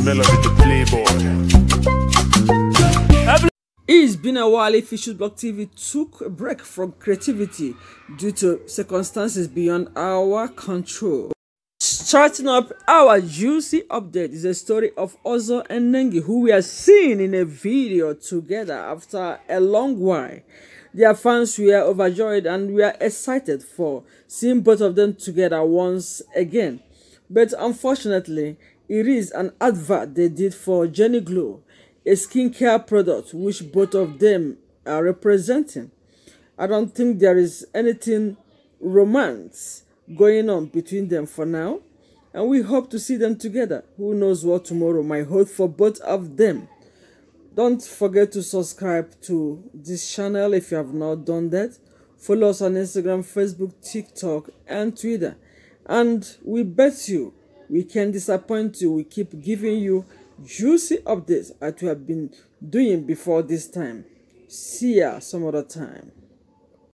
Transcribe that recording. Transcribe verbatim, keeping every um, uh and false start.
Melody the Playboy. It's been a while. Fishlesblog T V took a break from creativity due to circumstances beyond our control. Starting up our juicy update is a story of Ozo and Nengi, who we are seeing in a video together after a long while. Their fans were overjoyed and we are excited for seeing both of them together once again. But unfortunately, it is an advert they did for Jenny Glow, a skincare product which both of them are representing. I don't think there is anything romance going on between them for now, and we hope to see them together. Who knows what tomorrow might hold for both of them. Don't forget to subscribe to this channel if you have not done that. Follow us on Instagram, Facebook, TikTok, and Twitter. And we bet you we can disappoint you. We keep giving you juicy updates that we have been doing before this time. See ya some other time.